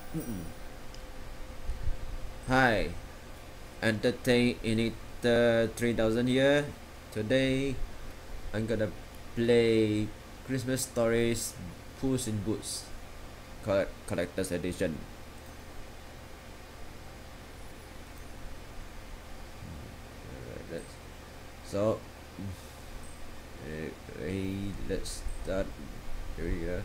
Hi, Entertain-inator 3000 here. Today I'm gonna play Christmas Stories Puss in Boots Collector's Edition. Alright, so let's start. Here we go.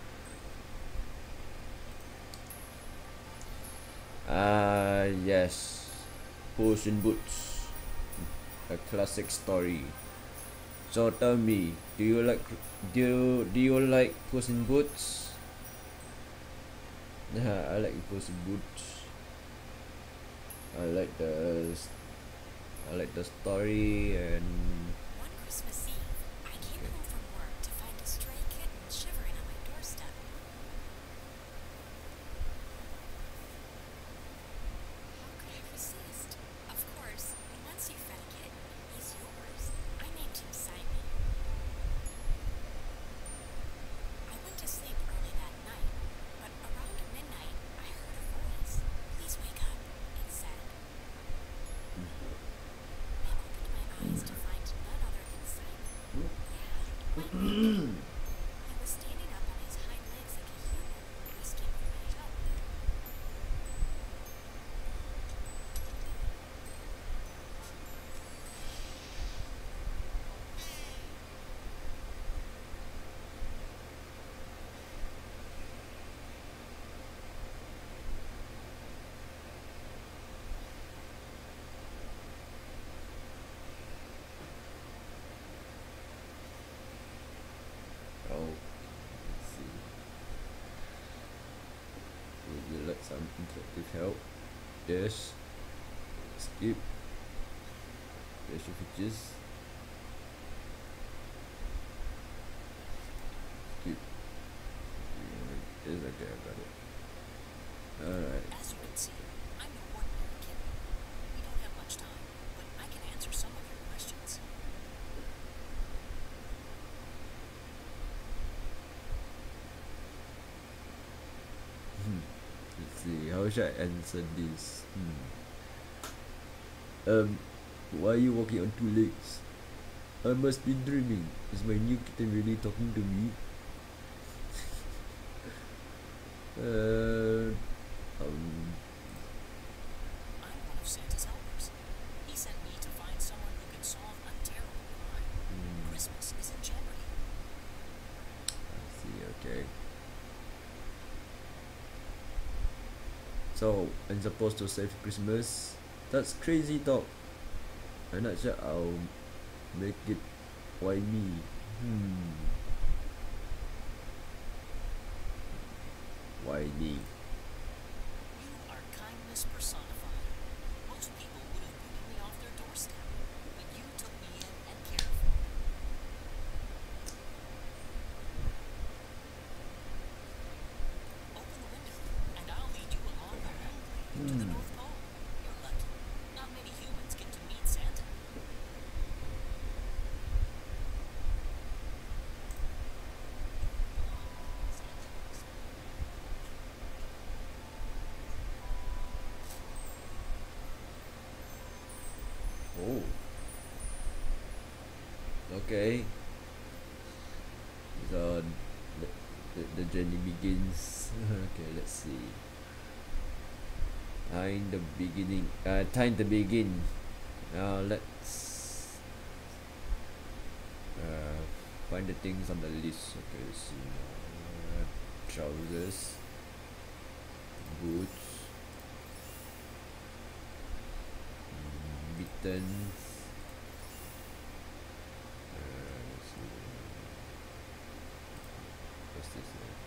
Yes, Puss in Boots, a classic story. So tell me, do you like Puss in Boots? Yeah, I like Puss in Boots. I like the I like the story and One Christmas Eve, I came okay. home from work to find a stray kitten shivering on my doorstep. How could I resist? Of course, once you fed a kitten, he's yours. I named him Simon. I went to sleep early that night, but around midnight, I heard a voice. Please wake up, it said. I opened my eyes to find none other than Simon. Yeah, my kitten. He was standing up on his hind legs like a human, asking for my help. Oh, let's see. Would you like some interactive help? Yes. Skip. Special features. Skip. Yes, okay, I got it. Alright. As you can see, I'm no ordinary kitten. We don't have much time, but I can answer some of your questions. Let's see. How should I answer this? Why are you walking on two legs? I must be dreaming. Is my new kitten really talking to me? Uh, um, I'm one of Santa's helpers. He sent me to find someone who can solve a terrible crime. Christmas is in jeopardy. let's see. Okay. So I'm supposed to save Christmas. That's crazy talk. I'm not sure I'll make it. Why me? Why me? You are kindness personified. Most people would have booted me off their doorstep, but you took me in and cared for me. Open the window, and I'll lead you along the moon to the North Pole. You're lucky. Not many humans get to meet Santa. Oh, okay. So the journey begins. Okay, let's see. Time to begin. Now let's uh, find the things on the list. Okay, let's see. Trousers, boots, mittens. Let's see. What's this?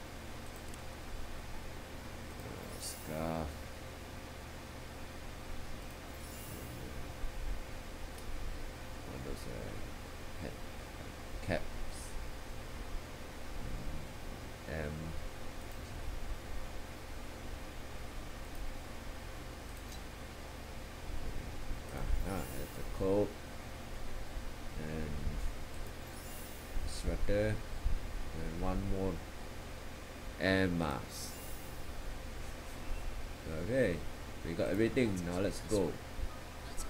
Scarf. What those hat, caps. Um, That's a coat and sweater and one more air mask. Okay, we got everything. Now let's go. Let's go.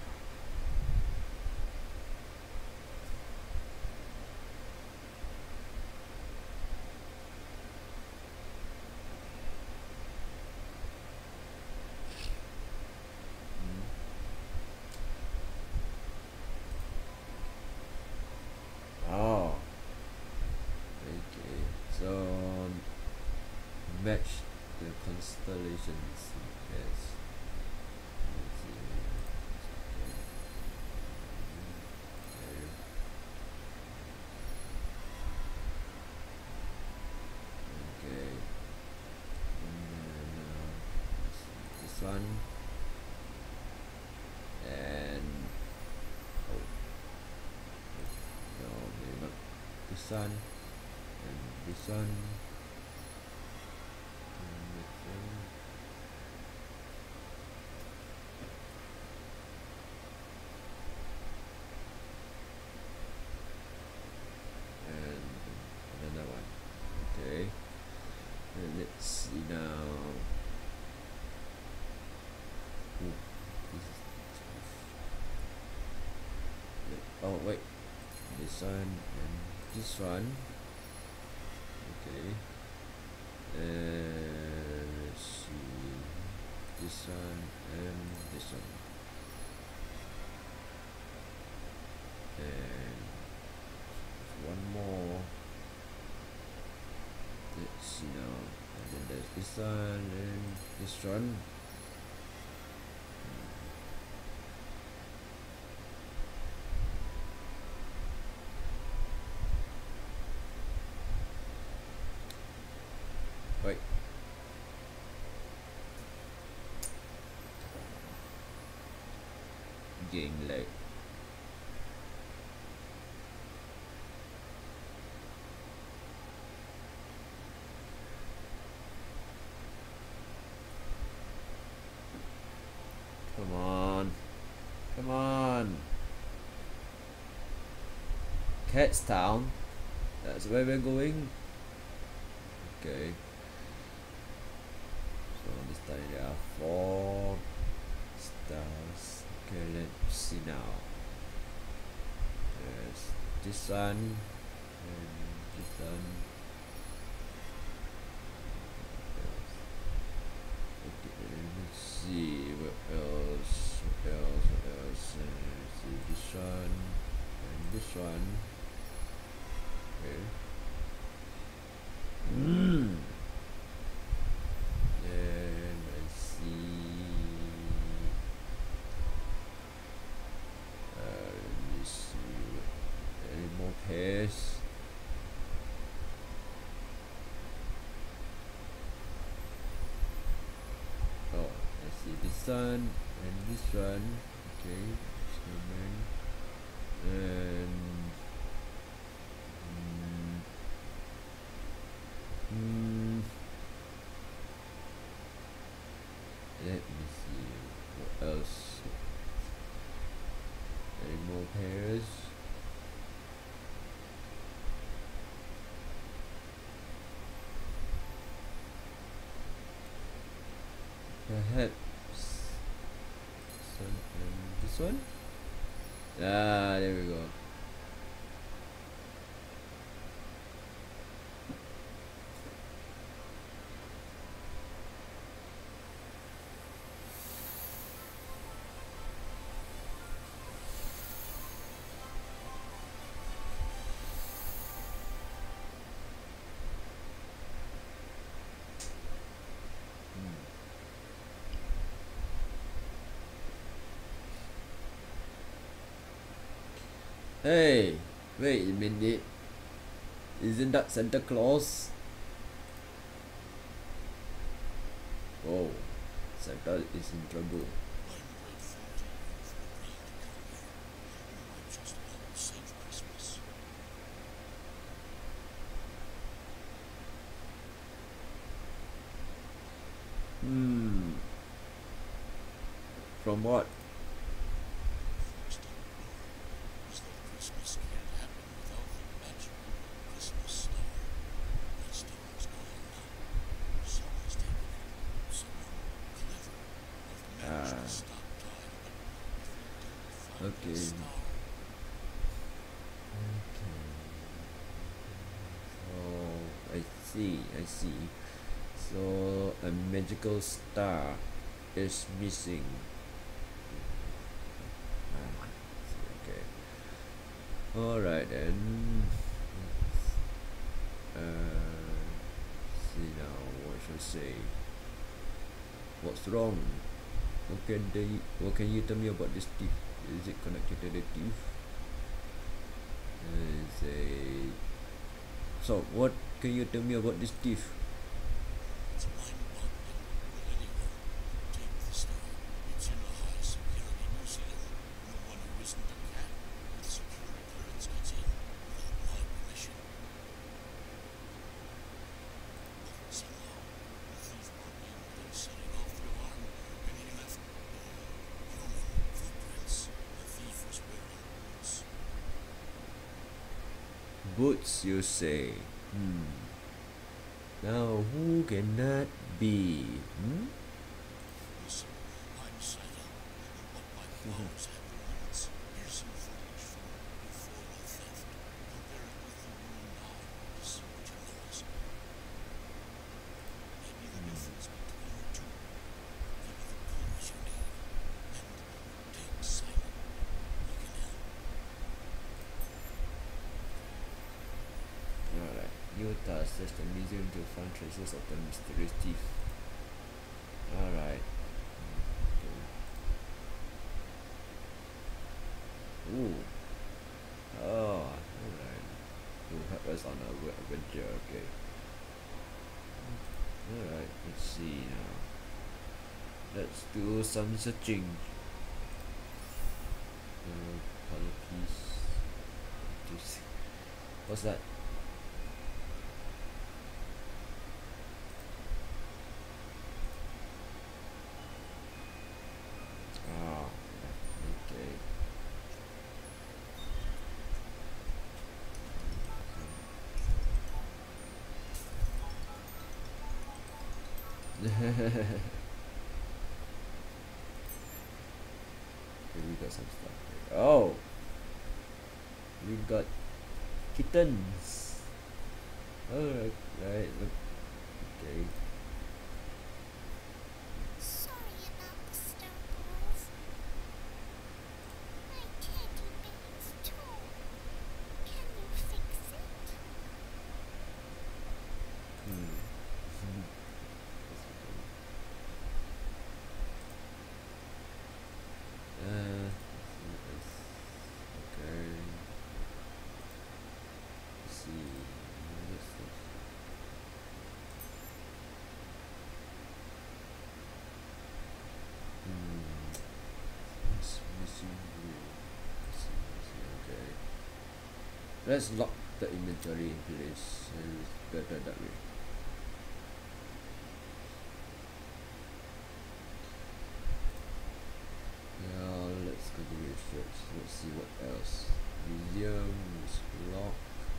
Oh, okay. So match the constellations. Yes. Let's see. Okay. Okay. And then this one. And oh no, maybe not this one. And this one. And this one. And another one. Okay. And let's see now. Ooh, this is oh wait, this one and this one. Okay. And let's see, this one and this one. And one more. Let's see now. And then there's this one and this one. Wait. Getting late. Come on. Come on. Cat's Town. That's where we're going. Okay. So this time there are 4 stars. Okay, let's see now. There's this one and this one. Okay, let's see what else. What else? What else? Let's see this one and this one. Okay. Then I see. Let me see. Any more pairs? Oh, I see this one and this one. Okay, snowman. And let me see what else. Any more pairs? Perhaps this one and this one? Ah, there we go. Hey, wait a minute. Isn't that Santa Claus? Oh, Santa is in trouble. I'm grateful to you for agreeing to come here. You might just help save Christmas. From what? Folks don't know is that Christmas can't happen without the magical Christmas star. That star is gone now. Someone's taken it. Someone clever. Stop time, but if we don't find Okay. that star, Oh, I see. So a magical star is missing. Ah, okay. Alright then. See now, what should I say? What's wrong? What can you tell me about this thief? Is it connected to the thief? Say. So, what can you tell me about this thief? it's mind-boggling. But anyway, take the star. It's in a high-security museum. No one who isn't a cat with security clearance gets in without my permission. But somehow, the thief broke in without setting off the alarm, and he left human footprints. The thief was wearing boots. Boots, you say? Now, who can that be? Listen, I'm Psycho, but my powers have limits. Here's some footage from before the theft. Compare it with the room now to see what you notice. Maybe the difference between the two. Maybe the clues you need. And take Simon. He can help. Alright. Utah searched the museum to find traces of the mysterious thief. Alright. Okay. Ooh. Oh, alright. To help us on our adventure, okay. Alright, let's see now. Let's do some searching. Color piece. What's that? Ah, okay. Okay, we got some stuff here. Oh, we got kittens. Alright, right. Okay. Sorry about the stumbles. My teddy bear is torn. Can you fix it? Okay. Let's see. What's this? It's missing blue. Okay. Let's lock the inventory in place, and it's better that way. Now let's continue search. Let's see what else. Museum is locked.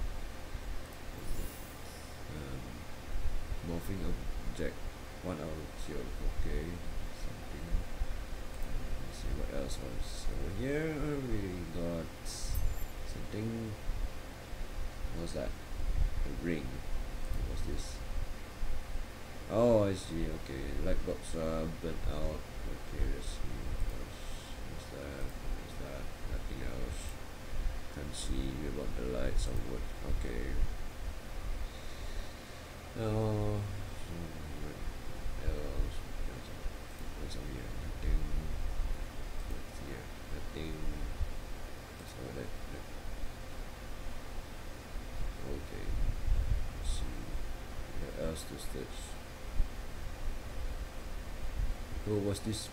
Morphing object. 1 out of 0. Okay. Something. Let's see what else was over here. We got something. What's that? A ring. What's this? Oh, I see. Okay, light bulbs are burnt out. Okay, let's see. What's that? What's that? Nothing else. Can't see without the lights on wood. Okay. Oh, so what else? What's over here? Nothing. What's here? Nothing. What's over there? Okay. Let's see. What else to search? Oh, what's this?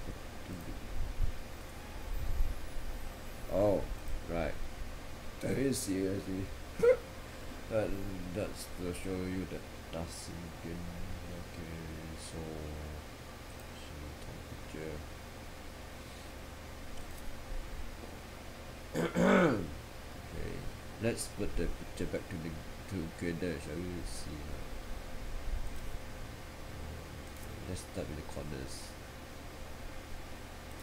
Oh, right. I see. That's to show you that that's again. Okay, so top picture. Okay, let's put the picture back together. Shall we see now? Let's start with the corners.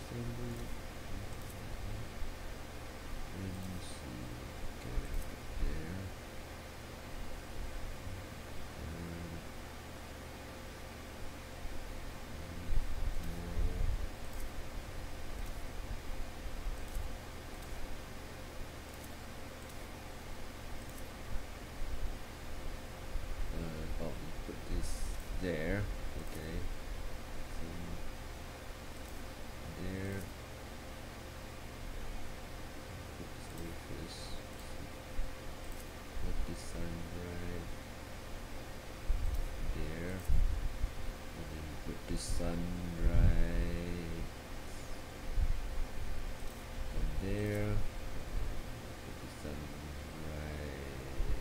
assembly. Let me see. Okay, there. Oh, put this there. Okay. So there. Put this away first. Put this sun right there. And then put this sun right on there. Put this sun right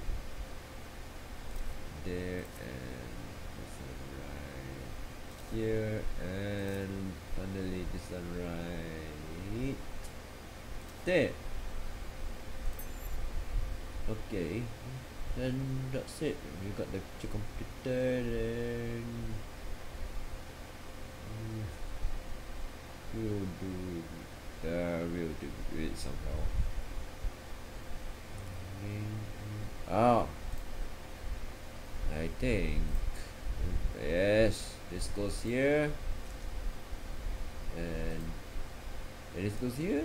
there, and this one right here, and finally this one right there. Okay, then that's it. We got the picture completed, and we'll do it somehow. Oh, I think yes, this goes here, and this goes here.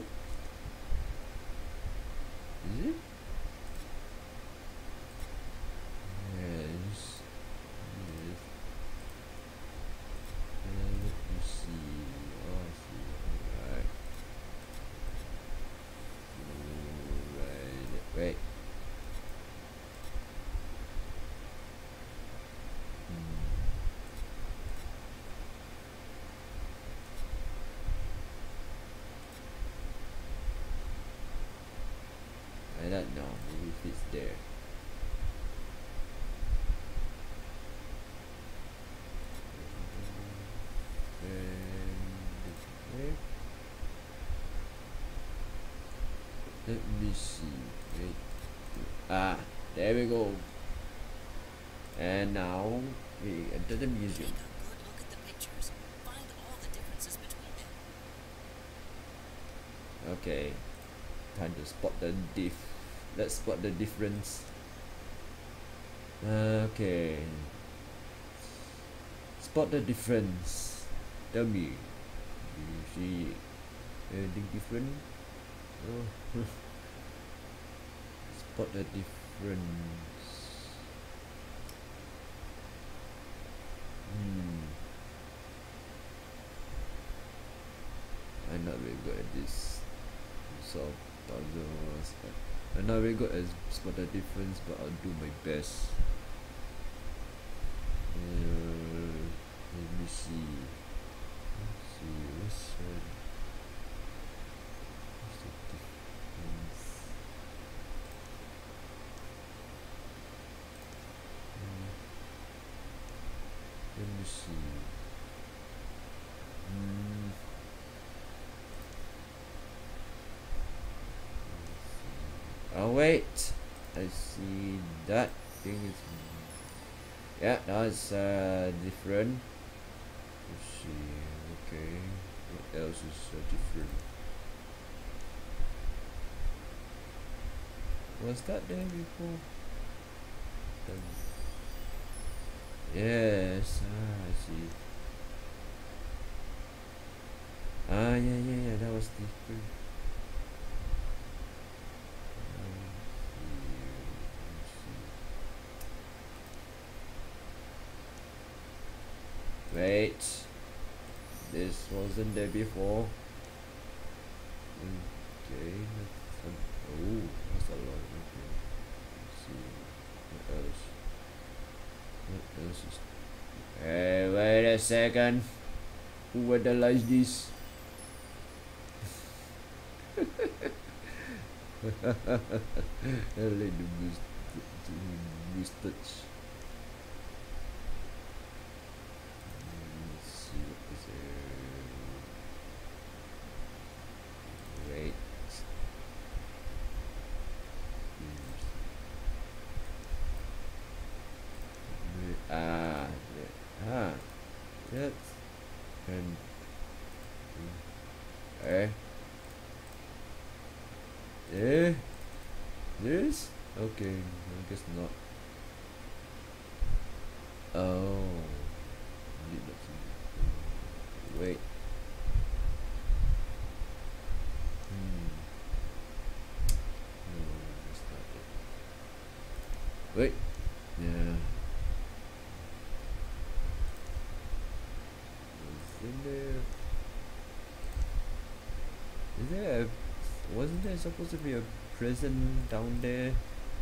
Is it? Yes. Yes. Let me see. Oh, I see. Alright. Alright. Wait. I don't know. Maybe it fits there. And let me see. Wait. Ah, there we go. And now we enter the museum. Take a good look at the pictures. Find all the differences between them. Okay. Time to spot the Let's spot the difference. Okay. Spot the difference. Tell me. Do you see anything different? Oh. Spot the difference. I'm not very good at this. Solve puzzles. I'm not very good at spot the difference, but I'll do my best. Let me see. Let's see. What's the difference? Let me see. Oh wait, I see that thing is, yeah, that's different. Let's see. Okay, what else is different? Was that there before? Yes, I see. Yeah, that was different. Wait, this wasn't there before. Okay, oh, that's a lot. Okay, let's see what else. What else is? Hey, wait a second. Who vandalized this? I like the mustache. Let's see what is there. Wait. Yes. And Eh? This? Okay, I guess not. Oh. Need not to- Wait. No, that's not it. Wait. Yeah. Isn't there? Is there a, wasn't there supposed to be a prison down there?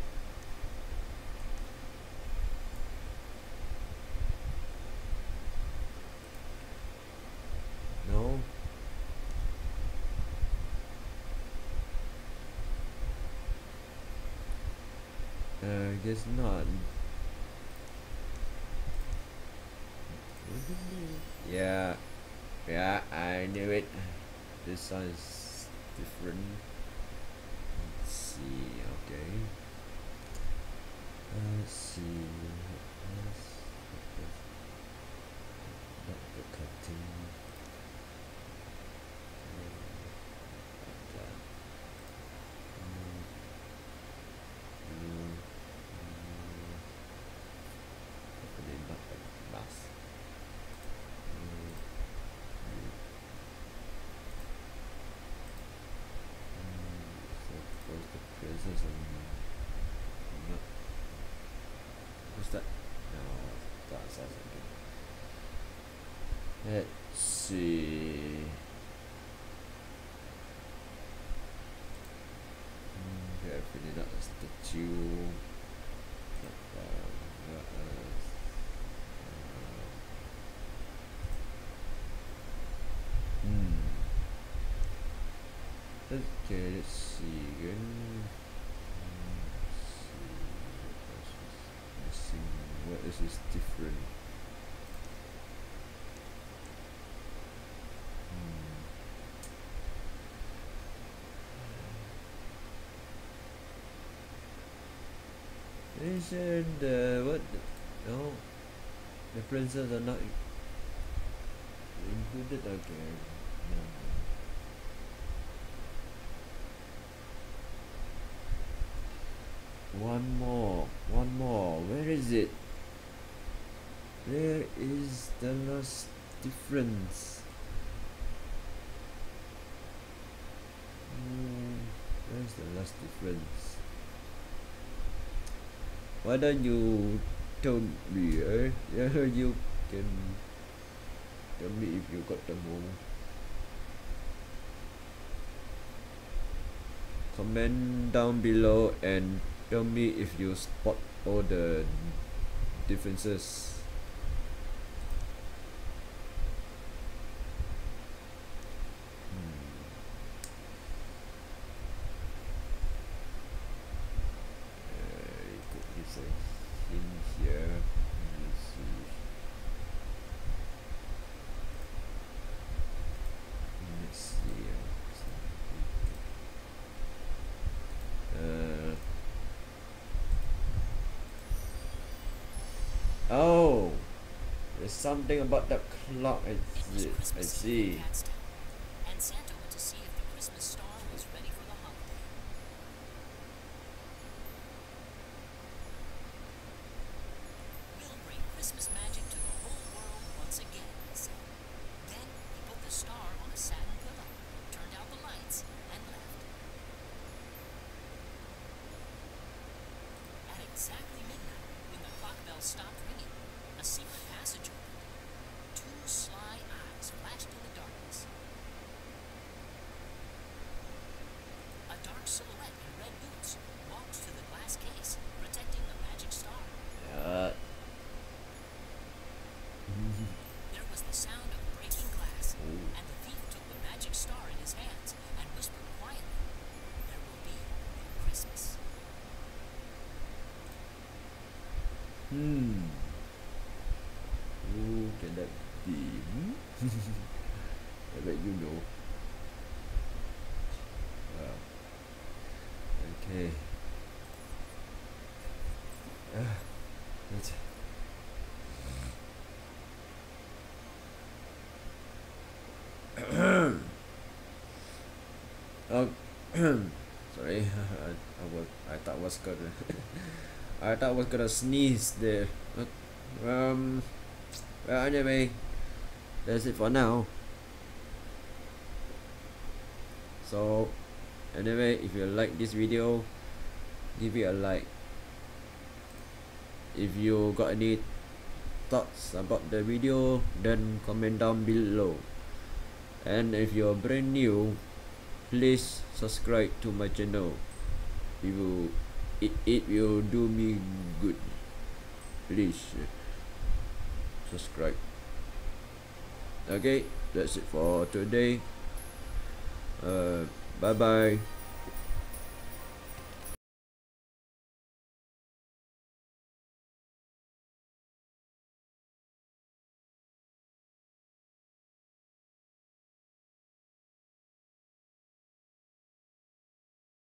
No? I guess not. Wasn't there? Yeah. Yeah, I knew it. This sounds different. Let's see, okay. Let's see. Not the cutting. Not that. Hopefully not the mask. Suppose the presence and not. What's that? No, that sounds like it. Let's see. Definitely not a statue. Not not okay, let's see again. Let's see what else is missing. What else is different? Isn't what? No, the princes are not included. Okay. No. One more. Where is it? Where is the last difference? Where's the last difference? Why don't you tell me, eh? Yeah, you can tell me if you got them all. Comment down below and tell me if you spot all the differences. It could give a hint here. Let's see. Let's see. Oh, there's something about that clock. I see. And Santa went to see if the Christmas star was ready for the holiday. We'll bring Christmas magic to the whole world once again, he said. Then he put the star on a satin pillow, turned out the lights, and left. At exactly midnight, when the clock bell stopped ringing, a secret passage opened. Two sly eyes flashed in the darkness. A dark silhouette in red boots walked to the glass case, protecting the magic star. There was the sound of breaking glass, and the thief took the magic star in his hands and whispered quietly, "There will be no Christmas." Who can that be? I bet you know. Wow. Okay. Let's. Sorry, I thought was gonna I thought I was gonna sneeze there. But, well, anyway, that's it for now. So anyway, if you like this video, give it a like. If you got any thoughts about the video, then comment down below. And if you're brand new, please subscribe to my channel. It will do me good. Please subscribe. Okay, that's it for today. Bye bye.